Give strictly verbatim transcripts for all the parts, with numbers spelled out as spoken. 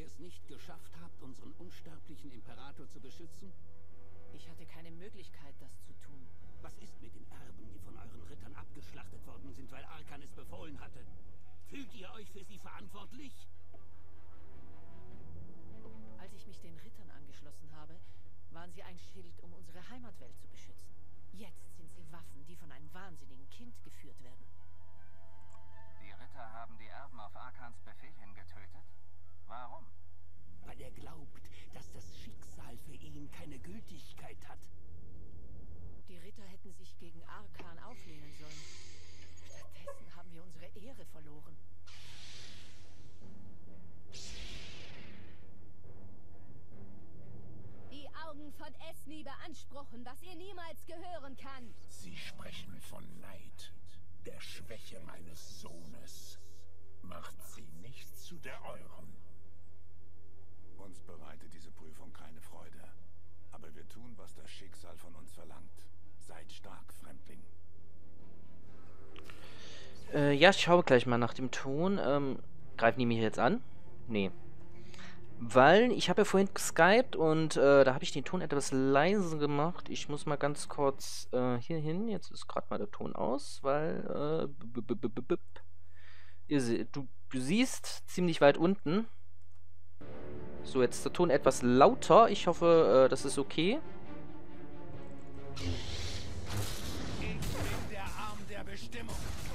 es nicht geschafft habt, unseren unsterblichen Imperator zu beschützen? Ich hatte keine Möglichkeit, das zu tun. Was ist mit den Erben, die von euren Rittern abgeschlachtet worden sind, weil Arkan es befohlen hatte? Fühlt ihr euch für sie verantwortlich? Als ich mich den Rittern angeschlossen habe, waren sie ein Schild, um unsere Heimatwelt zu beschützen. Jetzt sind sie Waffen, die von einem wahnsinnigen Kind geführt werden. Die Ritter haben die Erben auf Arkans Befehl hin getötet? Warum? Weil er glaubt, dass das Schicksal für ihn keine Gültigkeit hat. Die Ritter hätten sich gegen Arkan auflehnen sollen. Stattdessen haben wir unsere Ehre verloren. Die Augen von Esmi beanspruchen, was ihr niemals gehören kann. Sie sprechen von Neid, der Schwäche meines Sohnes. Macht sie nicht zu der euren. Uns bereitet diese Prüfung keine Freude. Aber wir tun, was das Schicksal von uns verlangt. Seid stark, Fremdling. Äh, ja, ich schaue gleich mal nach dem Ton. Ähm, greifen die mich jetzt an? Nee. Weil, ich habe ja vorhin geskypt und äh, da habe ich den Ton etwas leise gemacht. Ich muss mal ganz kurz äh, hier hin. Jetzt ist gerade mal der Ton aus, weil äh, ihr se du, du siehst ziemlich weit unten. So, jetzt der Ton etwas lauter. Ich hoffe, äh, das ist okay. Ich bin der Arm der Bestimmung.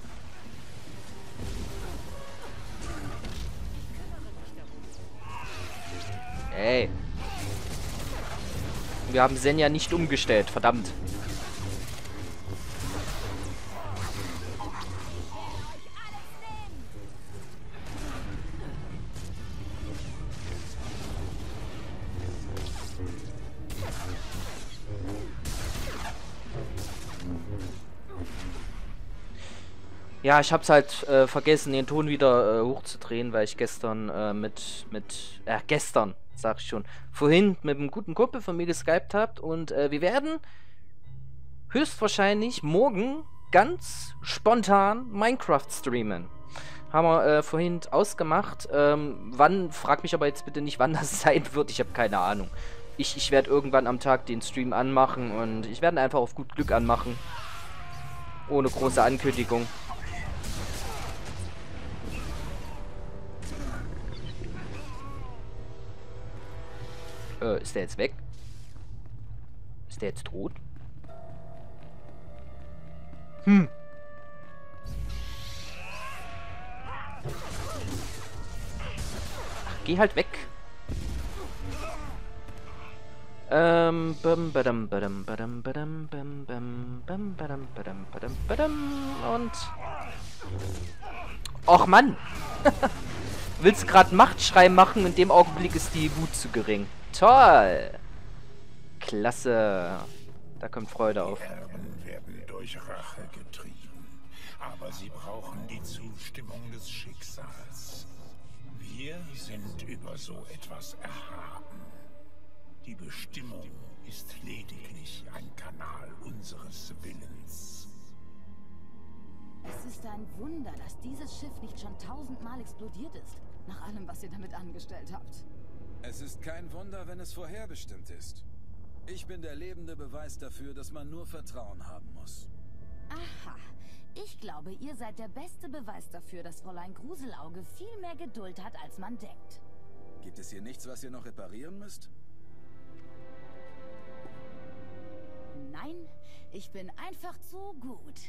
Ey. Wir haben Senja nicht umgestellt, verdammt. Ja, ich hab's halt äh, vergessen, den Ton wieder äh, hochzudrehen, weil ich gestern äh, mit, mit, äh, gestern, sag ich schon, vorhin mit einem guten Kumpel von mir geskypt habt und äh, wir werden höchstwahrscheinlich morgen ganz spontan Minecraft streamen. Haben wir äh, vorhin ausgemacht. Ähm, wann, frag mich aber jetzt bitte nicht, wann das sein wird, ich habe keine Ahnung. Ich, ich werde irgendwann am Tag den Stream anmachen und ich werde einfach auf gut Glück anmachen. Ohne große Ankündigung. Äh, ist der jetzt weg? Ist der jetzt tot? Hm. Ach, geh halt weg. Ähm, bam, badam, badam, badam, badam, bam, bam, bam, badam, badam, badam, badam, und... Och, Mann! Willst du gerade Machtschrei machen? In dem Augenblick ist die Wut zu gering. Toll! Klasse! Da kommt Freude auf. Die Erben werden durch Rache getrieben, aber sie brauchen die Zustimmung des Schicksals. Wir sind über so etwas erhaben. Die Bestimmung ist lediglich ein Kanal unseres Willens. Es ist ein Wunder, dass dieses Schiff nicht schon tausendmal explodiert ist. Nach allem, was ihr damit angestellt habt. Es ist kein Wunder, wenn es vorherbestimmt ist. Ich bin der lebende Beweis dafür, dass man nur Vertrauen haben muss. Aha. Ich glaube, ihr seid der beste Beweis dafür, dass Fräulein Gruselauge viel mehr Geduld hat, als man denkt. Gibt es hier nichts, was ihr noch reparieren müsst? Nein, ich bin einfach zu gut.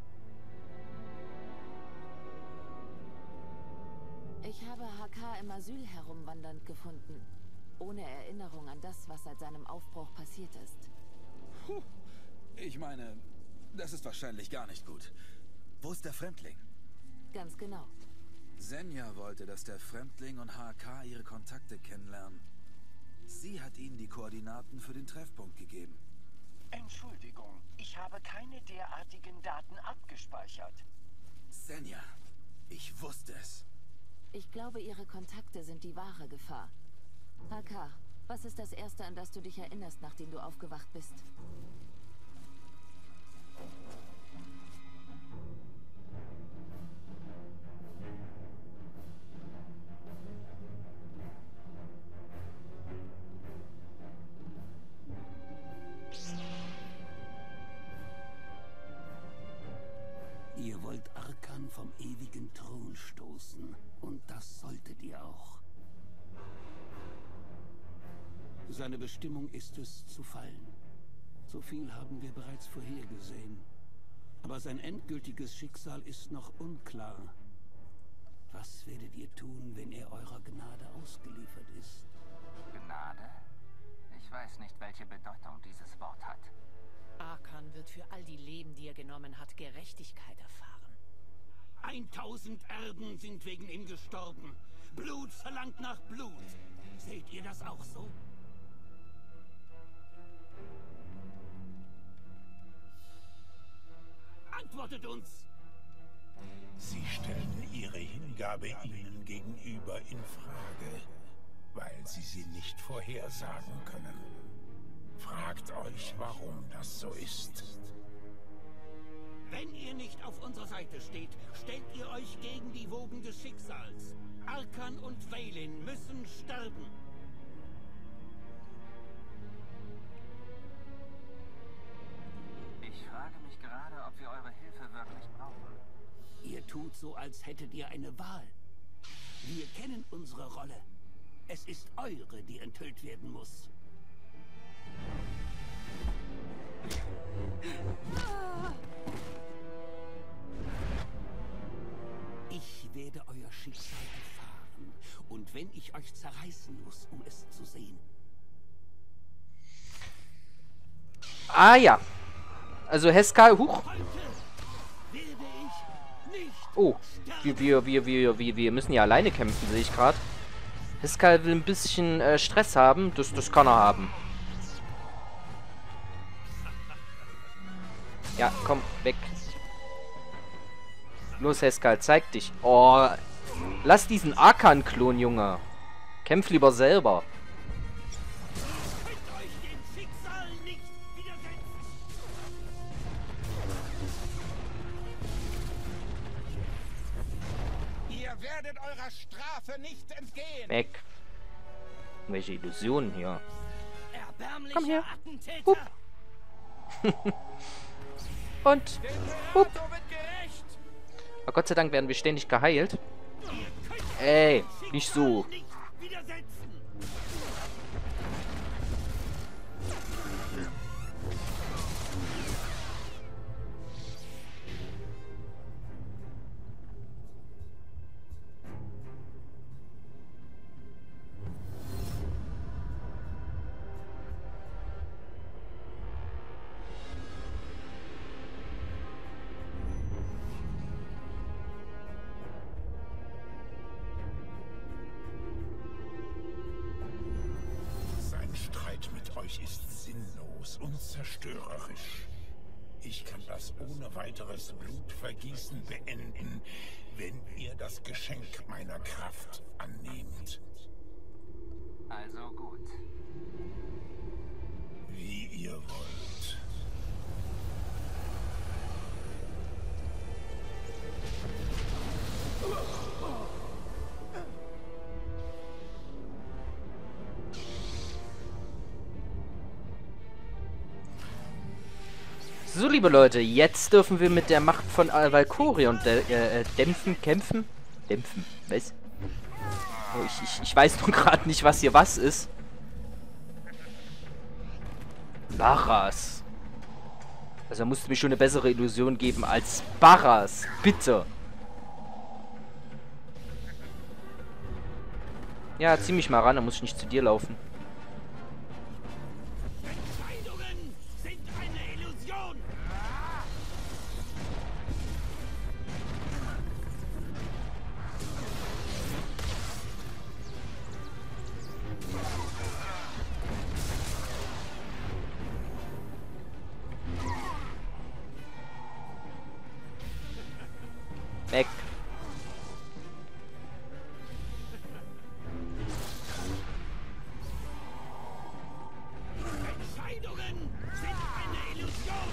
Ich habe H K im Asyl herumwandernd gefunden. Ohne Erinnerung an das, was seit seinem Aufbruch passiert ist. Puh. Ich meine, das ist wahrscheinlich gar nicht gut. Wo ist der Fremdling? Ganz genau. Senja wollte, dass der Fremdling und H K ihre Kontakte kennenlernen. Sie hat ihnen die Koordinaten für den Treffpunkt gegeben. Entschuldigung, ich habe keine derartigen Daten abgespeichert. Senja, ich wusste es. Ich glaube, ihre Kontakte sind die wahre Gefahr. H K, was ist das Erste, an das du dich erinnerst, nachdem du aufgewacht bist? vom ewigen Thron stoßen. Und das solltet ihr auch. Seine Bestimmung ist es, zu fallen. So viel haben wir bereits vorhergesehen. Aber sein endgültiges Schicksal ist noch unklar. Was werdet ihr tun, wenn er eurer Gnade ausgeliefert ist? Gnade? Ich weiß nicht, welche Bedeutung dieses Wort hat. Arkan wird für all die Leben, die er genommen hat, Gerechtigkeit erfahren. Eintausend Erben sind wegen ihm gestorben. Blut verlangt nach Blut. Seht ihr das auch so? Antwortet uns! Sie stellen ihre Hingabe ihnen gegenüber in Frage, weil sie sie nicht vorhersagen können. Fragt euch, warum das so ist. Wenn ihr nicht auf unserer Seite steht, stellt ihr euch gegen die Wogen des Schicksals. Arkan und Vaylin müssen sterben. Ich frage mich gerade, ob wir eure Hilfe wirklich brauchen. Ihr tut so, als hättet ihr eine Wahl. Wir kennen unsere Rolle. Es ist eure, die enthüllt werden muss. Ich werde euer Schicksal erfahren. Und wenn ich euch zerreißen muss, um es zu sehen. Ah ja. Also Heskal, huch. Oh, wir, wir, wir, wir, wir, wir müssen ja alleine kämpfen, sehe ich gerade. Heskal will ein bisschen äh, Stress haben. Das, das kann er haben. Ja, komm, weg. Los, Heskal, zeig dich. Oh, lass diesen Arkan-Klon, Junge. Kämpf lieber selber. Ihr werdet eurer Strafe nicht entgehen. Weg. Welche Illusionen hier. Komm her. Hup. Und hup. Aber Gott sei Dank werden wir ständig geheilt. Ey, nicht so. Ist sinnlos und zerstörerisch. Ich kann das ohne weiteres Blutvergießen beenden, wenn ihr das Geschenk meiner Kraft annehmt. Also gut. Wie ihr wollt. So, liebe Leute, jetzt dürfen wir mit der Macht von Valkorion äh, dämpfen, kämpfen. Dämpfen, was? Oh, ich, ich, ich weiß nur gerade nicht, was hier was ist. Barras. Also da musste mir schon eine bessere Illusion geben als Barras. Bitte. Ja, zieh mich mal ran, dann muss ich nicht zu dir laufen. Weg. Entscheidungen sind eine Illusion.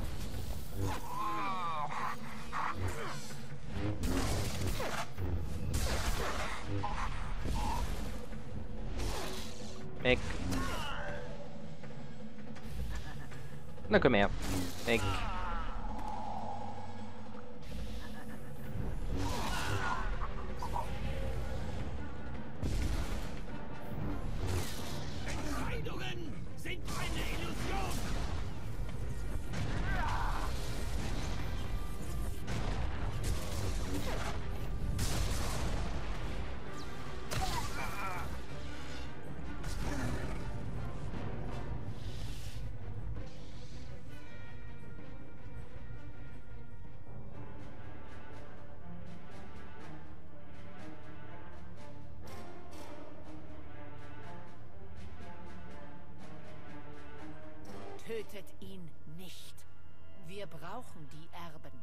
Weg. Na komm her. Weg. Tötet ihn nicht. Wir brauchen die Erben.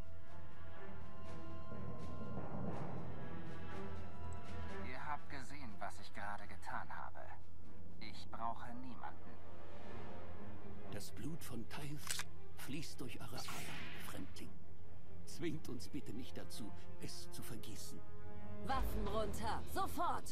Ihr habt gesehen, was ich gerade getan habe. Ich brauche niemanden. Das Blut von Taif fließt durch eure Adern, Fremdling. Zwingt uns bitte nicht dazu, es zu vergießen. Waffen runter, sofort!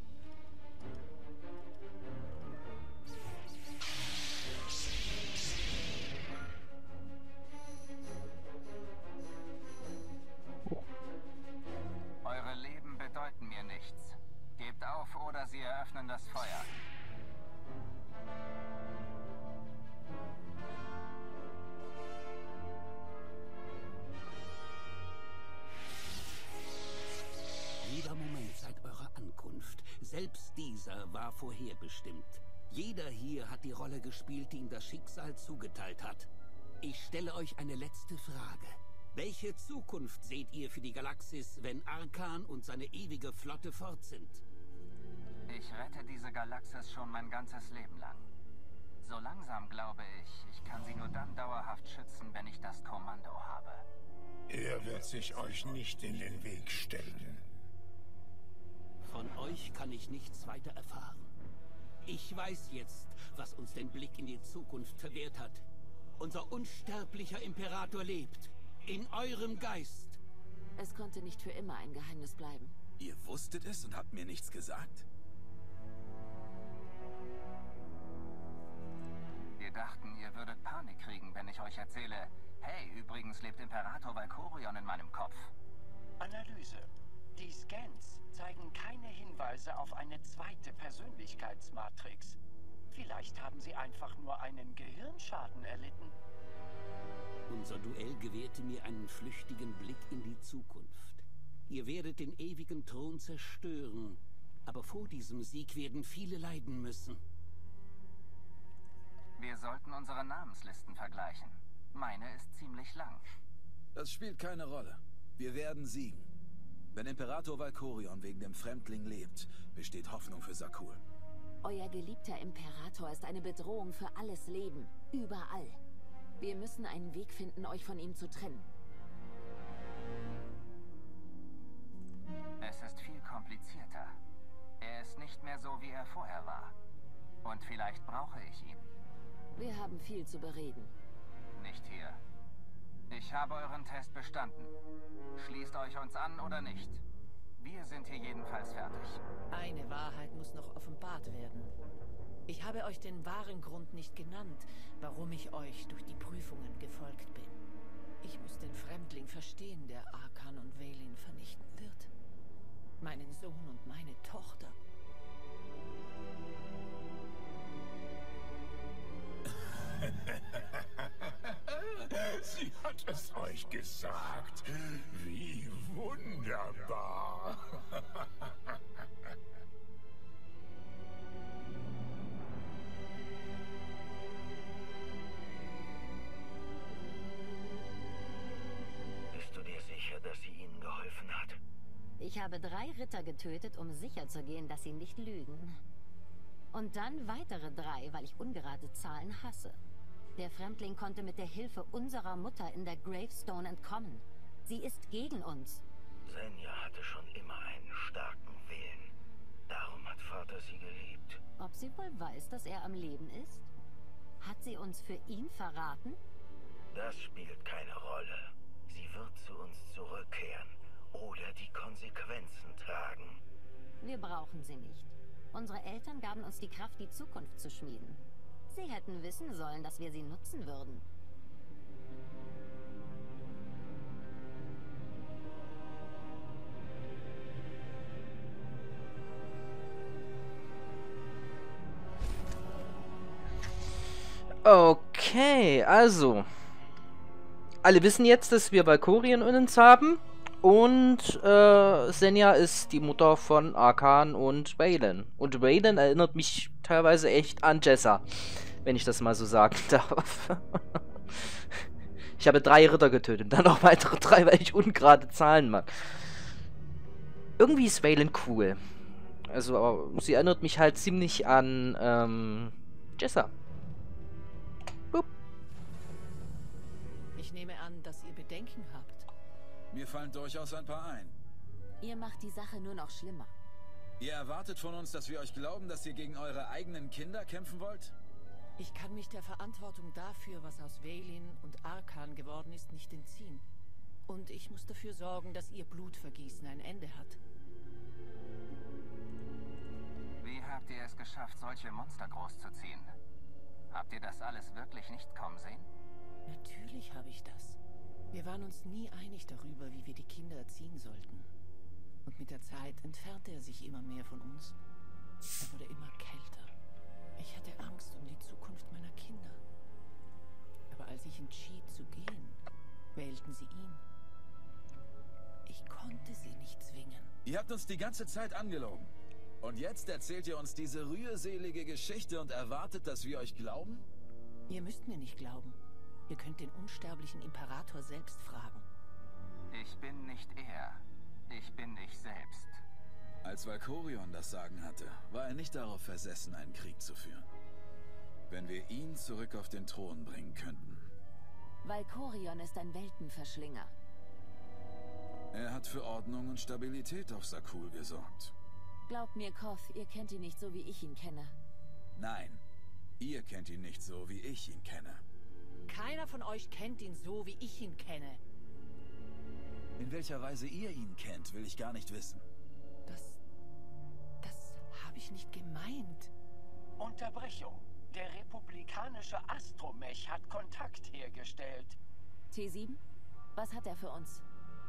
Eure Leben bedeuten mir nichts. Gebt auf oder sie eröffnen das Feuer. Jeder Moment seit eurer Ankunft, selbst dieser, war vorherbestimmt. Jeder hier hat die Rolle gespielt, die ihm das Schicksal zugeteilt hat. Ich stelle euch eine letzte Frage. Welche Zukunft seht ihr für die Galaxis, wenn Arkan und seine ewige Flotte fort sind? Ich rette diese Galaxis schon mein ganzes Leben lang. So langsam glaube ich, ich kann sie nur dann dauerhaft schützen, wenn ich das Kommando habe. Er wird sich euch nicht in den Weg stellen. Von euch kann ich nichts weiter erfahren. Ich weiß jetzt, was uns den Blick in die Zukunft verwehrt hat. Unser unsterblicher Imperator lebt. In eurem Geist. Es konnte nicht für immer ein Geheimnis bleiben. Ihr wusstet es und habt mir nichts gesagt? Wir dachten, ihr würdet Panik kriegen, wenn ich euch erzähle, hey, übrigens lebt Imperator Valkorion in meinem Kopf. Analyse. Die Scans zeigen keine Hinweise auf eine zweite Persönlichkeitsmatrix. Vielleicht haben sie einfach nur einen Gehirnschaden erlitten. Unser Duell gewährte mir einen flüchtigen Blick in die Zukunft. Ihr werdet den ewigen Thron zerstören, aber vor diesem Sieg werden viele leiden müssen. Wir sollten unsere Namenslisten vergleichen. Meine ist ziemlich lang. Das spielt keine Rolle. Wir werden siegen. Wenn Imperator Valkorion wegen dem Fremdling lebt, besteht Hoffnung für Zakul. Euer geliebter Imperator ist eine Bedrohung für alles Leben. Überall. Wir müssen einen Weg finden, euch von ihm zu trennen. Es ist viel komplizierter. Er ist nicht mehr so, wie er vorher war. Und vielleicht brauche ich ihn. Wir haben viel zu bereden. Nicht hier. Ich habe euren Test bestanden. Schließt euch uns an oder nicht? Wir sind hier jedenfalls fertig. Eine Wahrheit muss noch offenbart werden. Ich habe euch den wahren Grund nicht genannt, warum ich euch durch die Prüfungen gefolgt bin. Ich muss den Fremdling verstehen, der Arkan und Vaylin vernichten wird. Meinen Sohn und meine Tochter. Sie hat es euch gesagt. Wie wunderbar. Bist du dir sicher, dass sie ihnen geholfen hat? Ich habe drei Ritter getötet, um sicherzugehen, dass sie nicht lügen. Und dann weitere drei, weil ich ungerade Zahlen hasse. Der Fremdling konnte mit der Hilfe unserer Mutter in der Gravestone entkommen. Sie ist gegen uns. Senja hatte schon immer einen starken Willen. Darum hat Vater sie geliebt. Ob sie wohl weiß, dass er am Leben ist? Hat sie uns für ihn verraten? Das spielt keine Rolle. Sie wird zu uns zurückkehren oder die Konsequenzen tragen. Wir brauchen sie nicht. Unsere Eltern gaben uns die Kraft, die Zukunft zu schmieden. Sie hätten wissen sollen, dass wir sie nutzen würden. Okay, also. Alle wissen jetzt, dass wir Valkorion in uns haben. Und äh, Senja ist die Mutter von Arkan und Vaylin. Und Vaylin erinnert mich teilweise echt an Jessa, wenn ich das mal so sagen darf. Ich habe drei Ritter getötet, dann noch weitere drei, weil ich ungerade Zahlen mag. Irgendwie ist Vaylin cool. Also, sie erinnert mich halt ziemlich an ähm, Jessa. Boop. Ich nehme an, dass ihr Bedenken habt. Mir fallen durchaus ein paar ein. Ihr macht die Sache nur noch schlimmer. Ihr erwartet von uns, dass wir euch glauben, dass ihr gegen eure eigenen Kinder kämpfen wollt? Ich kann mich der Verantwortung dafür, was aus Vaylin und Arkan geworden ist, nicht entziehen. Und ich muss dafür sorgen, dass ihr Blutvergießen ein Ende hat. Wie habt ihr es geschafft, solche Monster großzuziehen? Habt ihr das alles wirklich nicht kommen sehen? Natürlich habe ich das. Wir waren uns nie einig darüber, wie wir die Kinder erziehen sollten. Und mit der Zeit entfernte er sich immer mehr von uns. Er wurde immer kälter. Ich hatte Angst um die Zukunft meiner Kinder. Aber als ich entschied zu gehen, wählten sie ihn. Ich konnte sie nicht zwingen. Ihr habt uns die ganze Zeit angelogen. Und jetzt erzählt ihr uns diese rührselige Geschichte und erwartet, dass wir euch glauben? Ihr müsst mir nicht glauben. Ihr könnt den unsterblichen Imperator selbst fragen. Ich bin nicht er. Ich bin ich selbst. Als Valkorion das Sagen hatte, war er nicht darauf versessen, einen Krieg zu führen. Wenn wir ihn zurück auf den Thron bringen könnten. Valkorion ist ein Weltenverschlinger. Er hat für Ordnung und Stabilität auf Zakul gesorgt. Glaubt mir, Koth, ihr kennt ihn nicht so, wie ich ihn kenne. Nein, ihr kennt ihn nicht so, wie ich ihn kenne. Keiner von euch kennt ihn so, wie ich ihn kenne. In welcher Weise ihr ihn kennt, will ich gar nicht wissen. Das... das habe ich nicht gemeint. Unterbrechung. Der republikanische Astromech hat Kontakt hergestellt. T sieben? Was hat er für uns?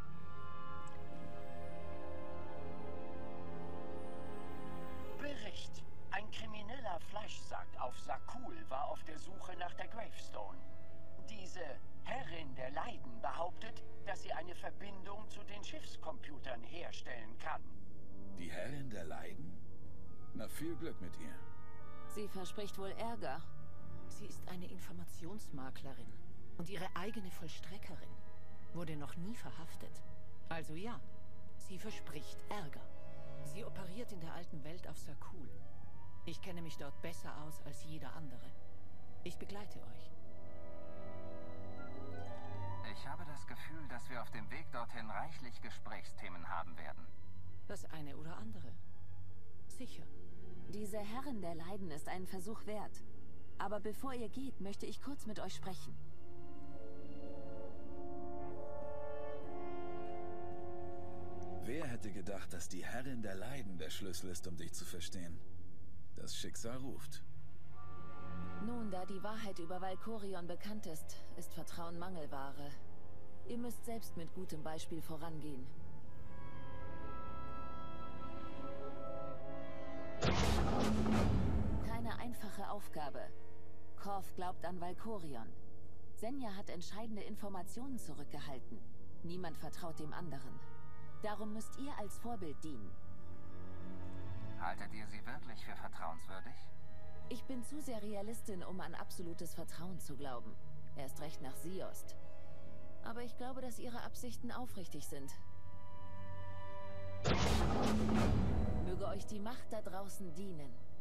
Bericht. Ein krimineller Fleischsack auf Zakul war auf der Suche nach der Gravestone. Diese Herrin der Leiden behauptet, dass sie eine Verbindung zu den Schiffscomputern herstellen kann. Die Herrin der Leiden? Na, viel Glück mit ihr. Sie verspricht wohl Ärger. Sie ist eine Informationsmaklerin und ihre eigene Vollstreckerin. Wurde noch nie verhaftet. Also ja, sie verspricht Ärger. Sie operiert in der alten Welt auf Zakul. Ich kenne mich dort besser aus als jeder andere. Ich begleite euch. Ich habe das Gefühl, dass wir auf dem Weg dorthin reichlich Gesprächsthemen haben werden. Das eine oder andere. Sicher. Diese Herrin der Leiden ist einen Versuch wert. Aber bevor ihr geht, möchte ich kurz mit euch sprechen. Wer hätte gedacht, dass die Herrin der Leiden der Schlüssel ist, um dich zu verstehen? Das Schicksal ruft. Nun, da die Wahrheit über Valkorion bekannt ist, ist Vertrauen Mangelware. Ihr müsst selbst mit gutem Beispiel vorangehen. Keine einfache Aufgabe. Koth glaubt an Valkorion. Senja hat entscheidende Informationen zurückgehalten. Niemand vertraut dem anderen. Darum müsst ihr als Vorbild dienen. Haltet ihr sie wirklich für vertrauenswürdig? Ich bin zu sehr Realistin, um an absolutes Vertrauen zu glauben. Erst recht nach Siost. Aber ich glaube, dass ihre Absichten aufrichtig sind. Möge euch die Macht da draußen dienen.